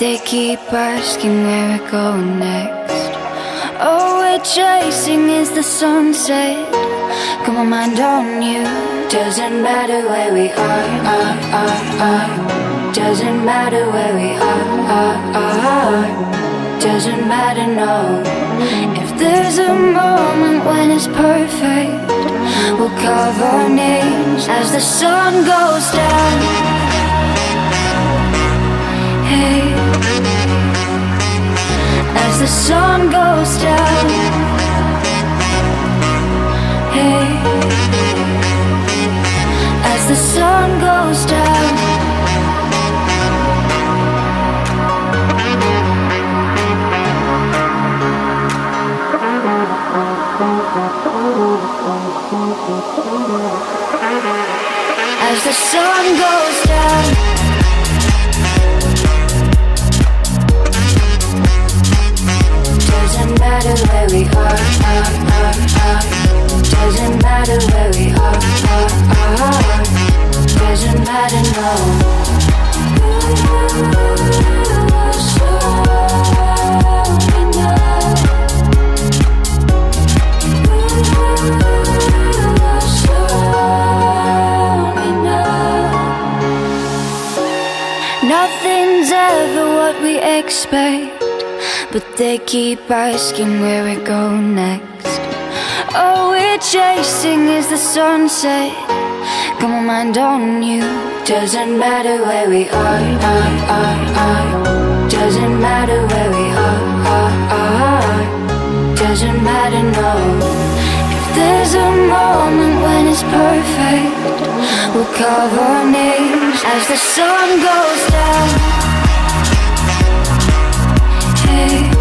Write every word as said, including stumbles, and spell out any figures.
they keep asking where we're going next. All we're chasing is the sunset. Got my mind on you. Doesn't matter where we are, are, are, are. Doesn't matter where we are, are, are. Doesn't matter, no. If there's a moment when it's perfect, we'll carve our names as the sun goes down. Hey, as the sun goes down. Hey, as the sun goes down. As the sun goes down. Doesn't matter where we are, are, are, are. Doesn't matter where we are, are, are. Doesn't matter, no. Nothing's ever what we expect, but they keep asking where we go next. All we're chasing is the sunset. Got my mind on you. Doesn't matter where we are, are, are, are. Doesn't matter where we are, are, are. Doesn't matter, no. If there's a moment when it's perfect, we'll carve our names as the sun goes down. Hey,